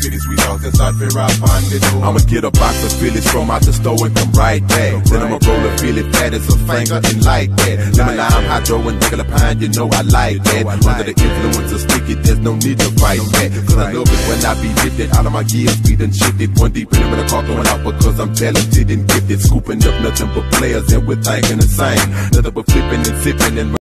pretty sweet sauce and start to rap on the door. I'ma get a box of Phillies from out the store and come right back. Then I'ma roll a Philly fat as a finger and like that. Lemon lime, hydro, and regular pine, you know I like that. Under the influence of sticky, there's no need to fight back. Cause I love it when I be lifted. All of my gears be done shifted. One deep in the car going out because I'm talented and gifted. Scooping up nothing but players and we're thinking the same. Nothing but flipping and sipping and